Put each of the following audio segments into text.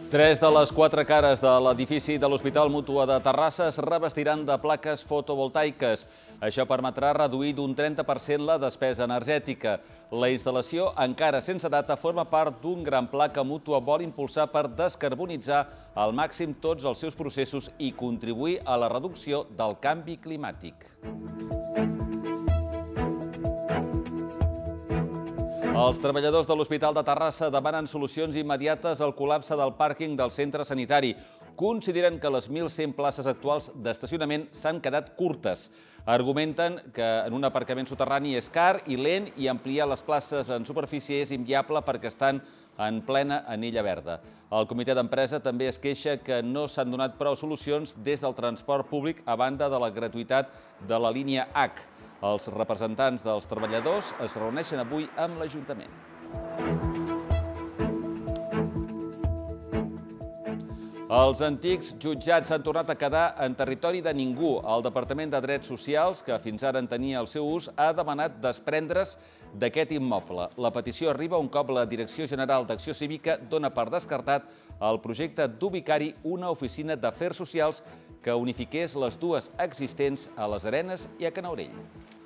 Tres de les quatre cares de l'edifici de l'Hospital Mútua de Terrassa es revestiran de plaques fotovoltaiques. Això permetrà reduir d'un 30% la despesa energètica. La instal·lació, encara sense data, forma part d'un gran pla que Mútua vol impulsar per descarbonitzar al màxim tots els seus processos i contribuir a la reducció del canvi climàtic. Els treballadors de l'Hospital de Terrassa demanen solucions immediates al col·lapse del pàrquing del centre sanitari. Consideren que les 1.100 places actuals d'estacionament s'han quedat curtes. Argumenten que en un aparcament soterrani és car i lent i ampliar les places en superfície és inviable perquè estan en plena anella verda. El comitè d'empresa també es queixa que no s'han donat prou solucions des del transport públic a banda de la gratuïtat de la línia H. Els representants dels treballadors es reuneixen avui amb l'Ajuntament. Els antics jutjats s'han tornat a quedar en territori de ningú. El Departament de Drets Socials, que fins ara en tenia el seu ús, ha demanat desprendre's d'aquest immoble. La petició arriba un cop la Direcció General d'Acció Cívica dona per descartat el projecte d'ubicar-hi una oficina d'afers socials que unifiqués les dues existents a les Arenes i a Canaurell.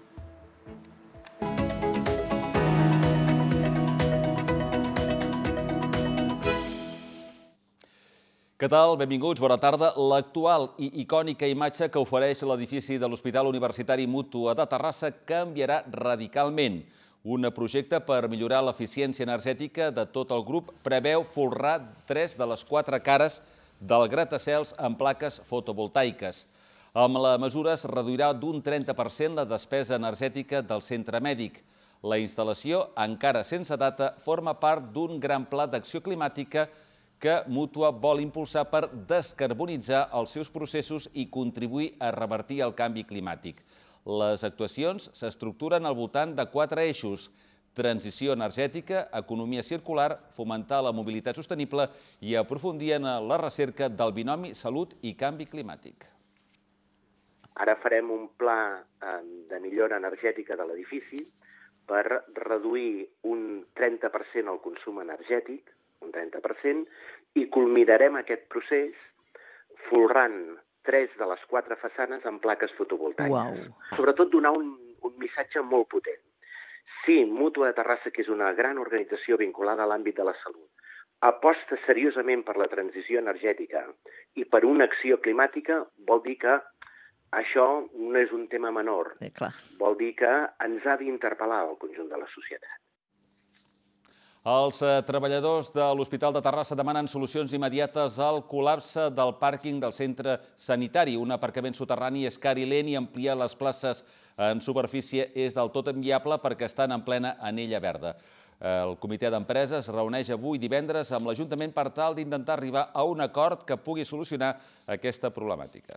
Què tal? Benvinguts, bona tarda. L'actual i icònica imatge que ofereix l'edifici de l'Hospital Universitari Mútua de Terrassa canviarà radicalment. Un projecte per millorar l'eficiència energètica de tot el grup preveu folrar 3 de les 4 cares del gratacels amb plaques fotovoltaiques. Amb la mesura es reduirà d'un 30% la despesa energètica del centre mèdic. La instal·lació, encara sense data, forma part d'un gran pla d'acció climàtica que Mútua vol impulsar per descarbonitzar els seus processos i contribuir a revertir el canvi climàtic. Les actuacions s'estructuren al voltant de 4 eixos: transició energètica, economia circular, fomentar la mobilitat sostenible i aprofundir en la recerca del binomi salut i canvi climàtic. Ara farem un pla de millora energètica de l'edifici per reduir un 30% el consum energètic, un 30%, i culminarem aquest procés folrant 3 de les 4 façanes amb plaques fotovoltaiques. Sobretot donar un missatge molt potent. Sí, Mútua de Terrassa, que és una gran organització vinculada a l'àmbit de la salut, aposta seriosament per la transició energètica i per una acció climàtica, vol dir que això no és un tema menor. Vol dir que ens ha d'interpel·lar el conjunt de la societat. Els treballadors de l'Hospital de Terrassa demanen solucions immediates al col·lapse del pàrquing del centre sanitari. Un aparcament soterrani és car i lent i ampliar les places en superfície és del tot inviable perquè estan en plena anella verda. El comitè d'empresa es reuneix avui divendres amb l'Ajuntament per tal d'intentar arribar a un acord que pugui solucionar aquesta problemàtica.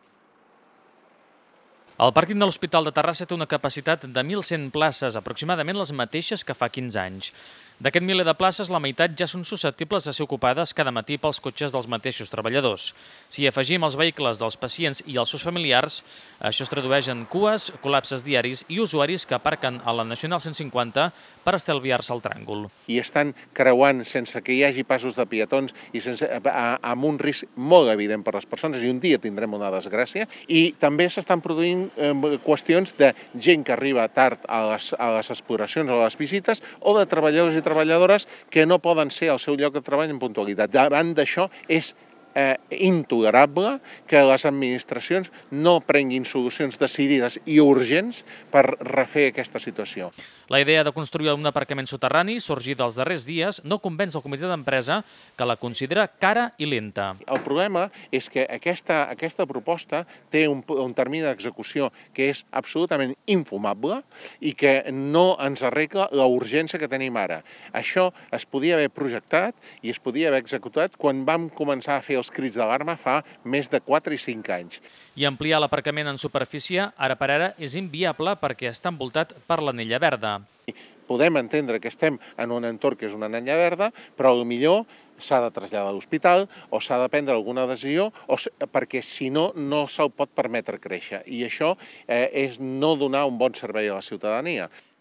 El pàrquing de l'Hospital de Terrassa té una capacitat de 1.100 places, aproximadament les mateixes que fa 15 anys. D'aquest miler de places, la meitat ja són susceptibles de ser ocupades cada matí pels cotxes dels mateixos treballadors. Si afegim els vehicles dels pacients i els seus familiars, això es tradueix en cues, col·lapses diaris i usuaris que aparquen a la Nacional 150 per estalviar-se el tràngol. I estan creuant sense que hi hagi passos de peatons i amb un risc molt evident per a les persones, i un dia tindrem una desgràcia. I també s'estan produint qüestions de gent que arriba tard a les exploracions o a les visites o de treballadors i treballadores que no poden ser al seu lloc de treball en puntualitat. Davant d'això és intolerable que les administracions no prenguin solucions decidides i urgents per refer aquesta situació. La idea de construir un aparcament soterrani, sorgida els darrers dies, no convenç el comitè d'empresa, que la considera cara i lenta. El problema és que aquesta proposta té un termini d'execució que és absolutament infumable i que no ens arregla la urgència que tenim ara. Això es podia haver projectat i es podia haver executat quan vam començar a fer els crits d'alarma fa més de 4 i 5 anys. I ampliar l'aparcament en superfície, ara per ara, és inviable perquè està envoltat per l'anella verda. Podem entendre que estem en un entorn que és una anella verda, però potser s'ha de traslladar a l'hospital o s'ha de prendre alguna decisió perquè si no, no se'l pot permetre créixer. I això és no donar un bon servei a la ciutadania.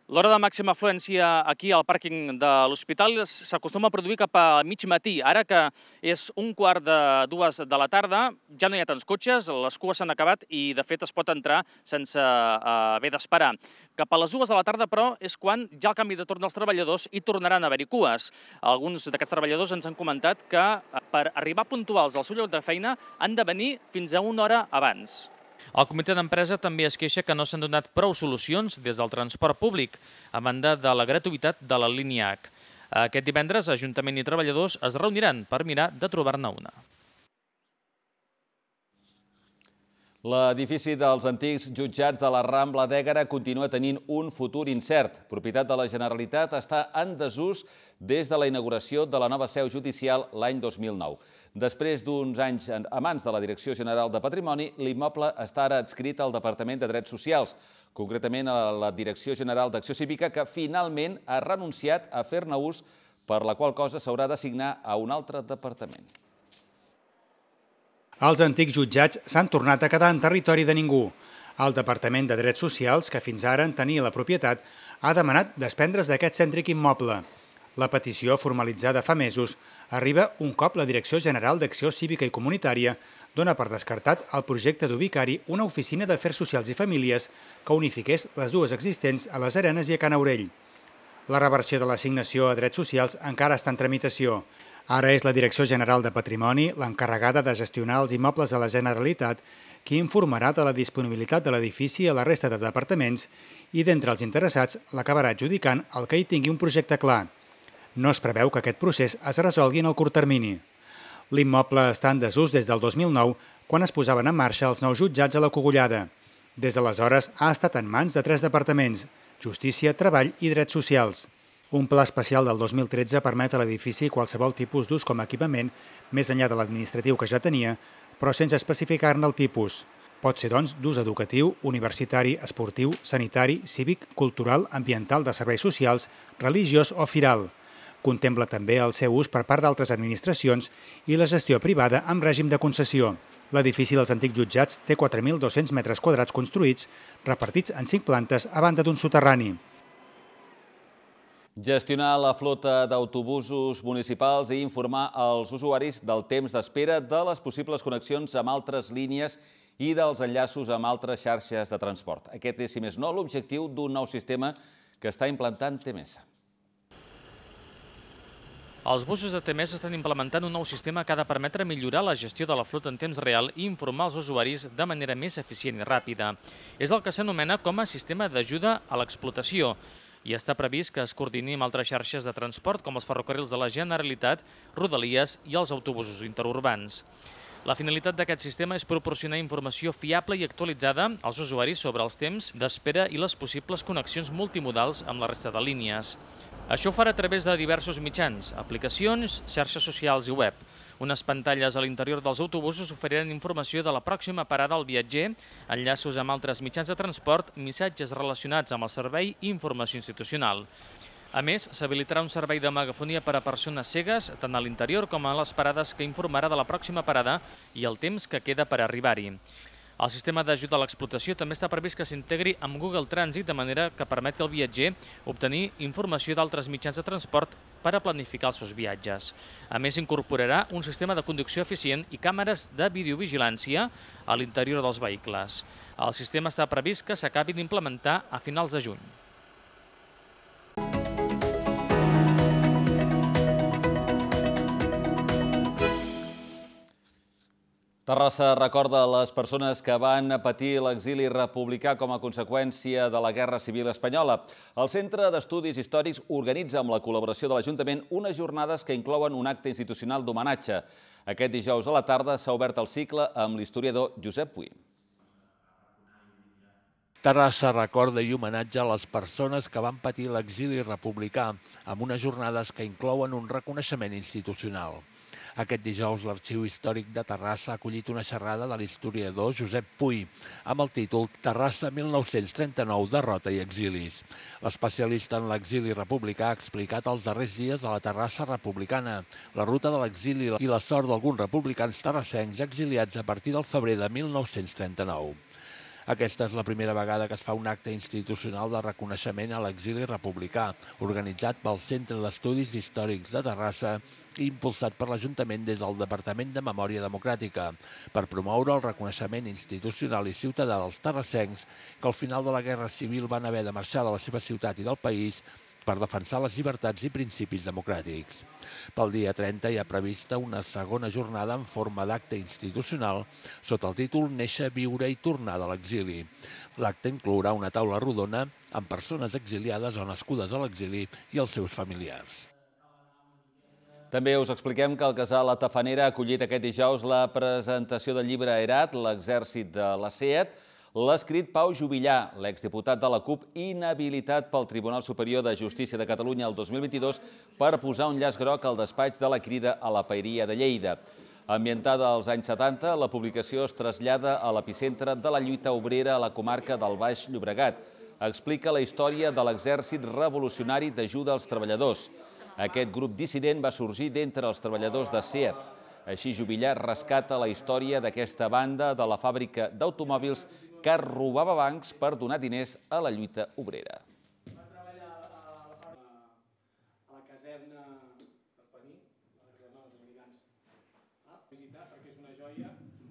L'hora de màxima afluència aquí al pàrquing de l'Hospital s'acostuma a produir cap a mig matí. Ara que és 1:45 de la tarda, ja no hi ha tants cotxes, les cues s'han acabat i, de fet, es pot entrar sense haver d'esperar. Cap a les 2 de la tarda, però, és quan ja al canvi de torn dels treballadors hi tornaran a haver-hi cues. Alguns d'aquests treballadors ens han comentat que per arribar puntuals al seu lloc de feina han de venir fins a 1 hora abans. El comitè d'empresa també es queixa que no s'han donat prou solucions des del transport públic, a banda de la gratuïtat de la línia H. Aquest divendres, Ajuntament i treballadors es reuniran per mirar de trobar-ne una. L'edifici dels antics jutjats de la Rambla d'Ègara continua tenint un futur incert. Propietat de la Generalitat, està en desús des de la inauguració de la nova seu judicial l'any 2009. Després d'uns anys a mans de la Direcció General de Patrimoni, l'immoble està ara adscrit al Departament de Drets Socials, concretament a la Direcció General d'Acció Cívica, que finalment ha renunciat a fer-ne ús, per la qual cosa s'haurà d'assignar a un altre departament. Els antics jutjats s'han tornat a quedar en territori de ningú. El Departament de Drets Socials, que fins ara en tenia la propietat, ha demanat desprendre's d'aquest cèntric immoble. La petició, formalitzada fa mesos, arriba un cop la Direcció General d'Acció Cívica i Comunitària dona per descartat el projecte d'ubicar-hi una oficina d'afers socials i famílies que unifiqués les dues existents a les Arenes i a Can Aurell. La reversió de l'assignació a drets socials encara està en tramitació. Ara és la Direcció General de Patrimoni l'encarregada de gestionar els immobles de la Generalitat qui informarà de la disponibilitat de l'edifici a la resta de departaments i d'entre els interessats l'acabarà adjudicant el que hi tingui un projecte clar. No es preveu que aquest procés es resolgui en el curt termini. L'immoble està en desús des del 2009, quan es posaven en marxa els nous jutjats a la Cogullada. Des d'aleshores ha estat en mans de 3 departaments: Justícia, Treball i Drets Socials. Un pla especial del 2013 permet a l'edifici qualsevol tipus d'ús com a equipament, més enllà de l'administratiu que ja tenia, però sense especificar-ne el tipus. Pot ser, doncs, d'ús educatiu, universitari, esportiu, sanitari, cívic, cultural, ambiental, de serveis socials, religiós o firal. Contempla també el seu ús per part d'altres administracions i la gestió privada amb règim de concessió. L'edifici dels antics jutjats té 4.200 metres quadrats construïts, repartits en 5 plantes a banda d'un soterrani. Gestionar la flota d'autobusos municipals i informar els usuaris del temps d'espera, de les possibles connexions amb altres línies i dels enllaços amb altres xarxes de transport. Aquest és, si més no, l'objectiu d'un nou sistema que està implantant TMS. Els busos de TMS estan implementant un nou sistema que ha de permetre millorar la gestió de la flota en temps real i informar els usuaris de manera més eficient i ràpida. És el que s'anomena com a sistema d'ajuda a l'explotació i està previst que es coordini amb altres xarxes de transport com els ferrocarrils de la Generalitat, Rodalies i els autobusos interurbans. La finalitat d'aquest sistema és proporcionar informació fiable i actualitzada als usuaris sobre els temps d'espera i les possibles connexions multimodals amb la resta de línies. Això ho farà a través de diversos mitjans, aplicacions, xarxes socials i web. Unes pantalles a l'interior dels autobusos oferiran informació de la pròxima parada al viatger, enllaços amb altres mitjans de transport, missatges relacionats amb el servei i informació institucional. A més, s'habilitarà un servei de megafonia per a persones cegues, tant a l'interior com a les parades, que informarà de la pròxima parada i el temps que queda per arribar-hi. El sistema d'ajuda a l'explotació també està previst que s'integri amb Google Transit, de manera que permeti al viatger obtenir informació d'altres mitjans de transport per a planificar els seus viatges. A més, incorporarà un sistema de conducció eficient i càmeres de videovigilància a l'interior dels vehicles. El sistema està previst que s'acabi d'implementar a finals de juny. Terrassa recorda les persones que van patir l'exili republicà com a conseqüència de la Guerra Civil Espanyola. El Centre d'Estudis Històrics organitza amb la col·laboració de l'Ajuntament unes jornades que inclouen un acte institucional d'homenatge. Aquest dijous a la tarda s'ha obert el cicle amb l'historiador Josep Puy. Terrassa recorda i homenatja a les persones que van patir l'exili republicà amb unes jornades que inclouen un reconeixement institucional. Aquest dijous l'Arxiu Històric de Terrassa ha acollit una xerrada de l'historiador Josep Puy amb el títol Terrassa 1939, derrota i exilis. L'especialista en l'exili republicà ha explicat els darrers dies de la Terrassa republicana, la ruta de l'exili i la sort d'alguns republicans terrassencs exiliats a partir del febrer de 1939. Aquesta és la primera vegada que es fa un acte institucional de reconeixement a l'exili republicà, organitzat pel Centre d'Estudis Històrics de Terrassa i impulsat per l'Ajuntament des del Departament de Memòria Democràtica, per promoure el reconeixement institucional i ciutadà dels terrassencs que al final de la Guerra Civil van haver de marxar de la seva ciutat i del país per defensar les llibertats i principis democràtics. Pel dia 30 hi ha prevista una segona jornada en forma d'acte institucional sota el títol Néixer, viure i tornar de l'exili. L'acte inclourà una taula rodona amb persones exiliades o nascudes a l'exili i els seus familiars. També us expliquem que el casal La Tafanera ha acollit aquest dijous la presentació del llibre Herat, l'exèrcit de la SEAT. L'ha escrit Pau Juvillà, l'exdiputat de la CUP, inhabilitat pel Tribunal Superior de Justícia de Catalunya el 2022 per posar un llaç groc al despatx de la Crida a la Paeria de Lleida. Ambientada als anys 70, la publicació es trasllada a l'epicentre de la lluita obrera a la comarca del Baix Llobregat. Explica la història de l'exèrcit revolucionari d'ajuda als treballadors. Aquest grup dissident va sorgir d'entre els treballadors de SEAT. Així, Juvillà rescata la història d'aquesta banda de la fàbrica d'automòbils que robava bancs per donar diners a la lluita obrera. Va treballar a la caserna del Paní, a la caserna dels americans. Visitar perquè és una joia.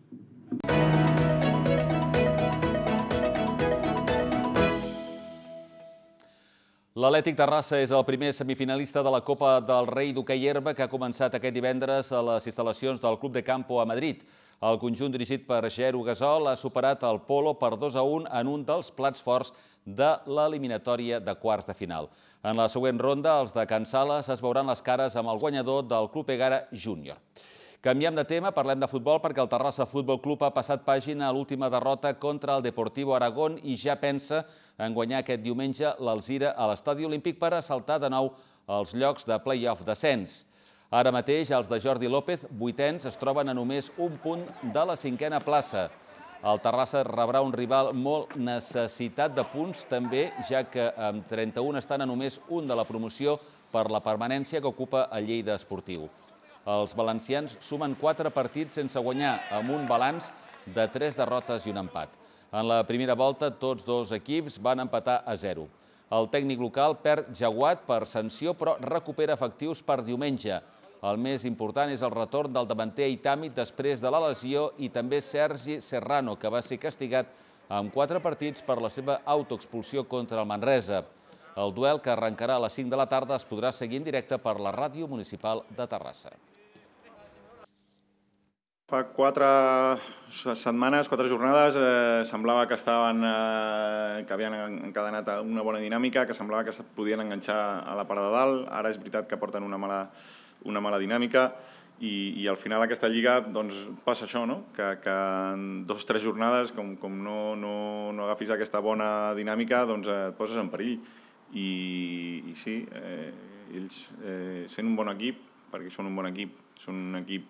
L'Atlètic Terrassa és el primer semifinalista de la Copa del Rei d'hoquei herba que ha començat aquest divendres a les instal·lacions del Club de Campo a Madrid. El conjunt dirigit per Geru Gasol ha superat el Polo per 2-1 en un dels plats forts de l'eliminatòria de quarts de final. En la següent ronda, els de Can Sales es veuran les cares amb el guanyador del Club Egara Júnior. Canviem de tema, parlem de futbol perquè el Terrassa Futbol Club ha passat pàgina a l'última derrota contra el Deportivo Aragón i ja pensa en guanyar aquest diumenge l'Alzira a l'Estadi Olímpic per assaltar de nou els llocs de play-off descens. Ara mateix els de Jordi López, vuitens, es troben a només un punt de la cinquena plaça. El Terrassa rebrà un rival molt necessitat de punts també, ja que amb 31 estan a només un de la promoció per la permanència que ocupa el Lleida Esportiu. Els valencians sumen 4 partits sense guanyar, amb un balanç de 3 derrotes i un empat. En la primera volta, tots dos equips van empatar a 0. El tècnic local perd Jaguat per sanció, però recupera efectius per diumenge. El més important és el retorn del davanter Aitami després de la lesió i també Sergi Serrano, que va ser castigat amb 4 partits per la seva autoexpulsió contra el Manresa. El duel, que arrencarà a les 5 de la tarda, es podrà seguir en directe per la ràdio municipal de Terrassa. Fa 4 setmanes, 4 jornades, semblava que havien encadenat una bona dinàmica, que semblava que es podien enganxar a la part de dalt. Ara és veritat que porten una mala dinàmica i al final d'aquesta lliga passa això, que en 2 o 3 jornades, com no agafis aquesta bona dinàmica, et poses en perill. I sí, ells sent un bon equip, perquè són un bon equip, són un equip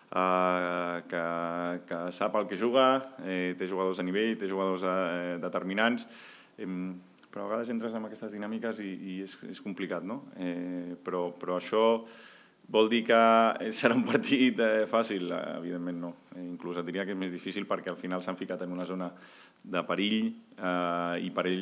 que sap el que juga, té jugadors de nivell, té jugadors determinants, però a vegades entres en aquestes dinàmiques i és complicat, no? Però això vol dir que serà un partit fàcil? Evidentment no. Inclús et diria que és més difícil perquè al final s'han ficat en una zona de perill i per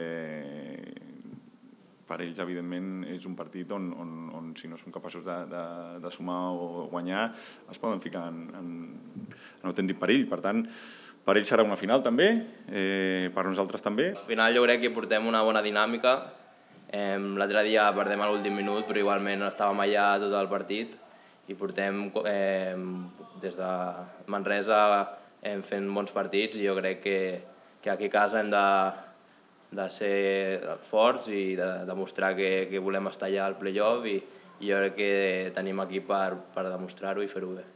ells, evidentment, és un partit on si no són capaços de sumar o guanyar, es poden ficar en autèntic perill. Per tant, per ells serà una final també, per nosaltres també. Al final jo crec que portem una bona dinàmica. L'altre dia perdem a l'últim minut, però igualment estàvem allà tot el partit i portem des de Manresa fent bons partits i jo crec que aquí a casa hem de ser forts i de demostrar que volem estar allà al play-off i jo crec que tenim equip per demostrar-ho i fer-ho bé.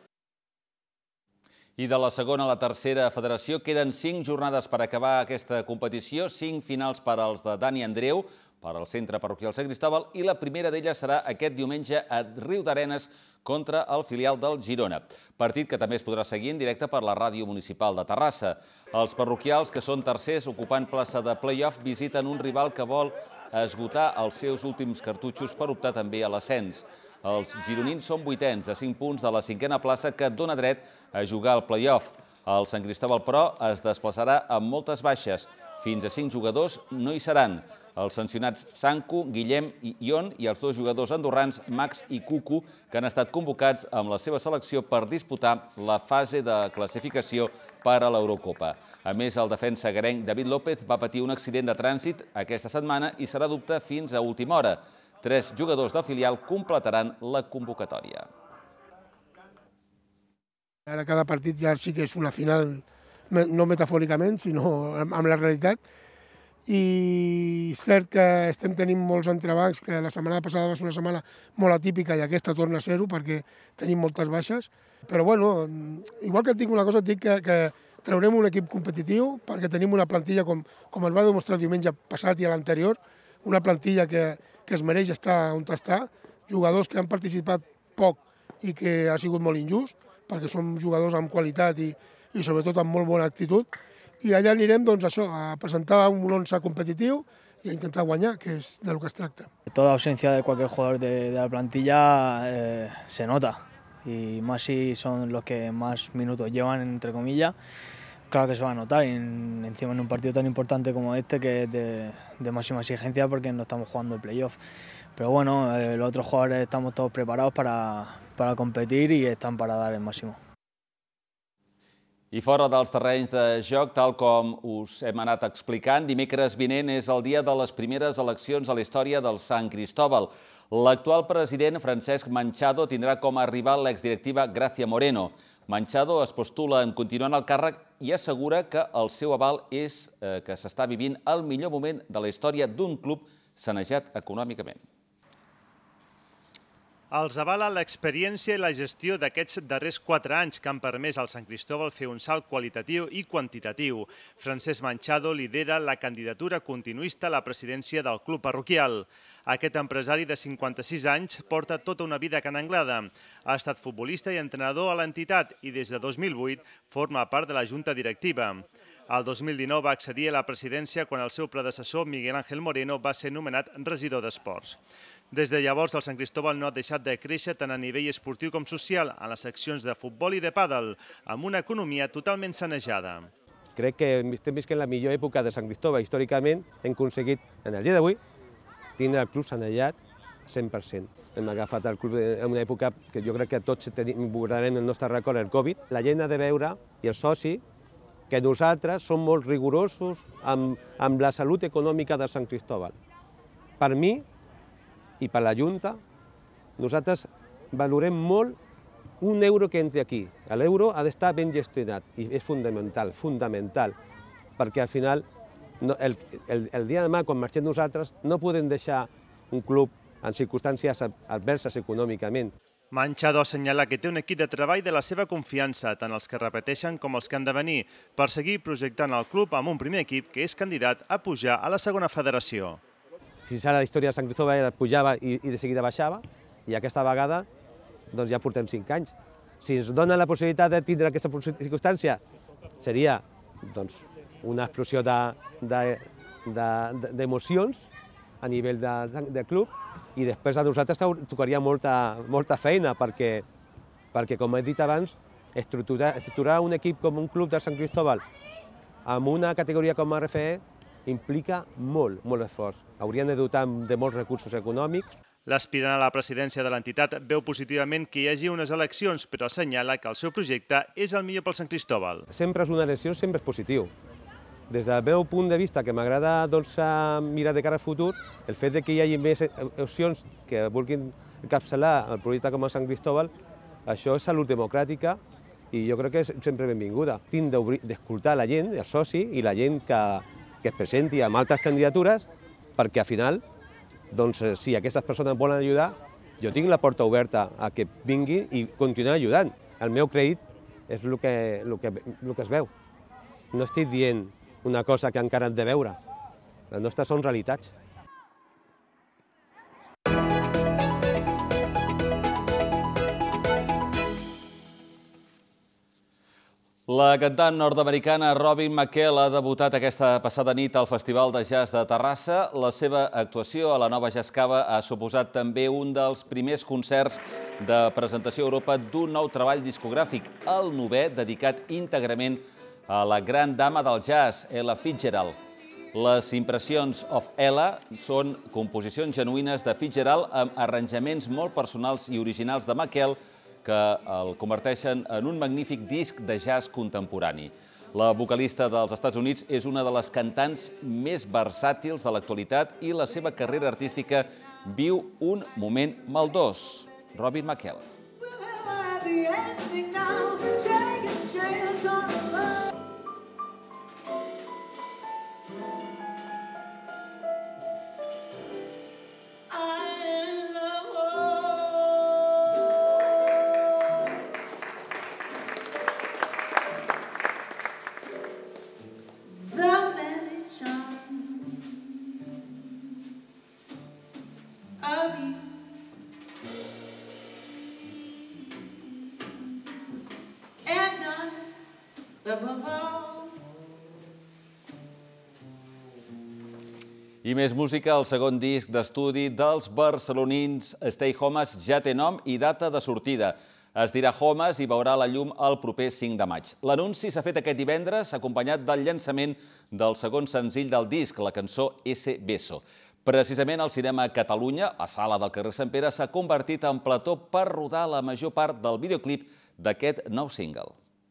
I de la segona a la tercera federació queden 5 jornades per acabar aquesta competició, 5 finals per als de Dani Andreu, per al centre parroquial Sant Cristóbal, i la primera d'elles serà aquest diumenge a Riudarenes contra el filial del Girona. Partit que també es podrà seguir en directe per la ràdio municipal de Terrassa. Els parroquials, que són tercers ocupant plaça de play-off, visiten un rival que vol esgotar els seus últims cartutxos per optar també a l'ascens. Els gironins són 8ens, a 5 punts de la 5a plaça, que dona dret a jugar al play-off. El Sant Cristóbal, però, es desplaçarà amb moltes baixes. Fins a 5 jugadors no hi seran. Els sancionats Sanku, Guillem i Ion i els 2 jugadors andorrans, Max i Cucu, que han estat convocats amb la seva selecció per disputar la fase de classificació per a l'Eurocopa. A més, el defensa garenc David López va patir un accident de trànsit aquesta setmana i serà dubte fins a última hora. 3 jugadors del filial completaran la convocatòria. Ara cada partit ja sí que és una final, no metafòricament, sinó amb la realitat. I cert que estem tenint molts entrebancs, que la setmana passada va ser una setmana molt atípica i aquesta torna a ser-ho perquè tenim moltes baixes. Però bueno, igual que et dic una cosa, et dic que traurem un equip competitiu perquè tenim una plantilla, com es va demostrar diumenge passat i a l'anterior, una plantilla que es mereix estar on està, jugadors que han participat poc i que ha sigut molt injust, perquè són jugadors amb qualitat i sobretot amb molt bona actitud, i allà anirem doncs, a presentar un 11 competitiu y a intentar guanyar, que es de lo que es tracta. Toda ausencia de cualquier jugador de la plantilla se nota, y más si son los que más minutos llevan, entre comillas, claro que se va a notar, y encima en un partido tan importante como este, que es de máxima exigencia porque no estamos jugando el playoff. Pero bueno, los otros jugadores estamos todos preparados para competir y están para dar el máximo. I fora dels terrenys de joc, tal com us hem anat explicant, dimecres vinent és el dia de les primeres eleccions a la història del Sant Cristóbal. L'actual president, Francesc Manchado, tindrà com a rival l'exdirectiva Gracia Moreno. Manchado es postula en continuar en el càrrec i assegura que el seu aval és que s'està vivint el millor moment de la història d'un club sanejat econòmicament. Els avala l'experiència i la gestió d'aquests darrers 4 anys que han permès al Sant Cristóbal fer un salt qualitatiu i quantitatiu. Francesc Manchado lidera la candidatura continuista a la presidència del club parroquial. Aquest empresari de 56 anys porta tota una vida a Can Anglada. Ha estat futbolista i entrenador a l'entitat i des de 2008 forma part de la junta directiva. El 2019 va accedir a la presidència quan el seu predecessor, Miguel Ángel Moreno, va ser nomenat regidor d'Esports. Des de llavors, el Sant Cristóbal no ha deixat de créixer tant a nivell esportiu com social, en les seccions de futbol i de pàdel, amb una economia totalment sanejada. Crec que estem visquent la millor època de Sant Cristóbal. Històricament hem aconseguit, en el dia d'avui, tindre el club sanejat 100%. Hem agafat el club en una època que jo crec que tots guardarem el nostre record, el Covid. La gent ha de veure, i el soci, que nosaltres som molt rigorosos amb la salut econòmica de Sant Cristóbal. Per mi, i per la Junta, nosaltres valorem molt un euro que entri aquí. L'euro ha d'estar ben gestionat i és fonamental, perquè al final, el dia de demà, quan marxem nosaltres, no podem deixar un club en circumstàncies adverses econòmicament. Manchado assenyala que té un equip de treball de la seva confiança, tant els que repeteixen com els que han de venir, per seguir projectant el club amb un primer equip que és candidat a pujar a la segona federació. Fins ara la història de Sant Cristóbal pujava i de seguida baixava, i aquesta vegada ja portem 5 anys. Si ens dona la possibilitat de tindre aquesta circumstància, seria una explosió d'emocions a nivell del club, i després a nosaltres tocaria molta feina, perquè, com he dit abans, estructurar un equip com un club de Sant Cristóbal amb una categoria com a RFE implica molt esforç. Haurien de dotar de molts recursos econòmics. L'aspirant a la presidència de l'entitat veu positivament que hi hagi unes eleccions, però assenyala que el seu projecte és el millor pel Sant Cristóbal. Sempre és una elecció, sempre és positiu. Des del meu punt de vista, que m'agrada mirar de cara al futur, el fet que hi hagi més opcions que vulguin encapçalar el projecte com a Sant Cristóbal, això és salut democràtica i jo crec que és sempre benvinguda. Tinc d'escoltar la gent, el soci i la gent que es presenti amb altres candidatures, perquè al final, si aquestes persones volen ajudar, jo tinc la porta oberta a que vinguin i continuar ajudant. El meu crèdit és el que es veu. No estic dient una cosa que encara hem de veure. Les nostres són realitats. La cantant nord-americana Robin McKell ha debutat aquesta passada nit al Festival de Jazz de Terrassa. La seva actuació a la Nova Jazz Cava ha suposat també un dels primers concerts de presentació a Europa d'un nou treball discogràfic, el 9è, dedicat íntegrament a la gran dama del jazz, Ella Fitzgerald. Les impressions of Ella són composicions genuïnes de Fitzgerald amb arranjaments molt personals i originals de McKell, que el converteixen en un magnífic disc de jazz contemporani. La vocalista dels Estats Units és una de les cantants més versàtils de l'actualitat i la seva carrera artística viu un moment maldós. Robin McKell. I més música, el segon disc d'estudi dels barcelonins Stay Homes ja té nom i data de sortida. Es dirà Homes i veurà la llum el proper 5 de maig. L'anunci s'ha fet aquest divendres, acompanyat del llançament del segon senzill del disc, la cançó Ese Beso. Precisament al Cinema Catalunya, la sala del carrer Sant Pere, s'ha convertit en plató per rodar la major part del videoclip d'aquest nou single.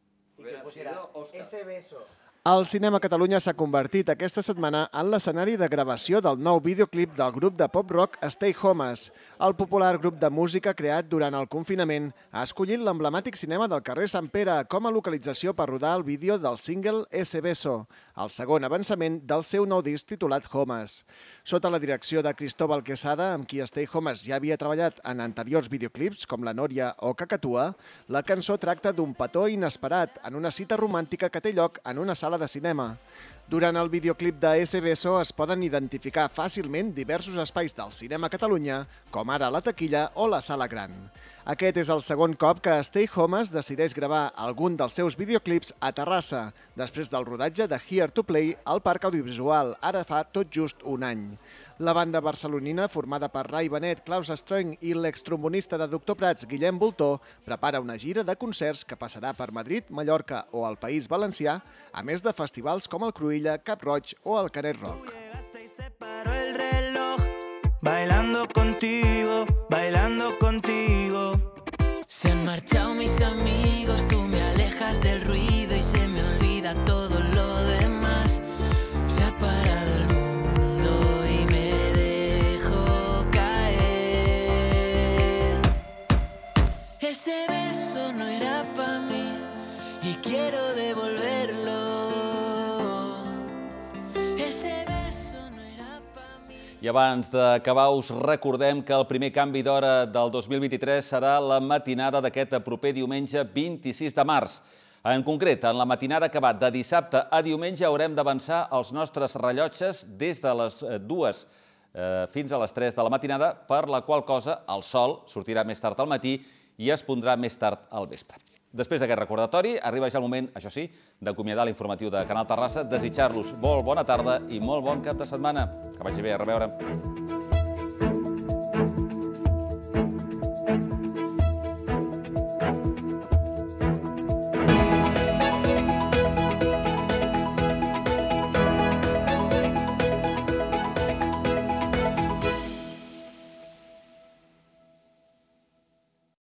Ese Beso. El Cinema Catalunya s'ha convertit aquesta setmana en l'escenari de gravació del nou videoclip del grup de pop-rock Stay Homes. El popular grup de música creat durant el confinament ha escollit l'emblemàtic cinema del carrer Sant Pere com a localització per rodar el vídeo del single Ese Beso, el segon avançament del seu nou disc titulat Homes. Sota la direcció de Cristóbal Quesada, amb qui Stay Homes ja havia treballat en anteriors videoclips com La Nòria o Cacatua, la cançó tracta d'un petó inesperat en una cita romàntica que té lloc en una sala de cinema. Durant el videoclip de Ese Beso es poden identificar fàcilment diversos espais del Cinema Catalunya, com ara la taquilla o la sala gran. Aquest és el segon cop que Stay Homes decideix gravar algun dels seus videoclips a Terrassa, després del rodatge de Here to Play al Parc Audiovisual, ara fa tot just un any. La banda barcelonina, formada per Rai Benet, Klaus Stroing i l'extrombonista de Doctor Prats, Guillem Voltor, prepara una gira de concerts que passarà per Madrid, Mallorca o el País Valencià, a més de festivals com el Cruïlla, Cap Roig o el Canet Rock. Bailando contigo, bailando contigo. Se han marchado mis amigos, tú me alejas del ruido y se me olvida todo lo demás. Se ha parado el mundo y me dejo caer. Ese beso no era para mí y quiero devolverlo. I abans d'acabar us recordem que el primer canvi d'hora del 2023 serà la matinada d'aquest proper diumenge 26 de març. En concret, en la matinada que va de dissabte a diumenge haurem d'avançar els nostres rellotges des de les 2 fins a les 3 de la matinada, per la qual cosa el sol sortirà més tard al matí i es pondrà més tard al vespre. Després d'aquest recordatori, arriba ja el moment, això sí, d'acomiadar l'informatiu de Canal Terrassa, desitjar-los molt bona tarda i molt bon cap de setmana. Que vagi bé, a reveure.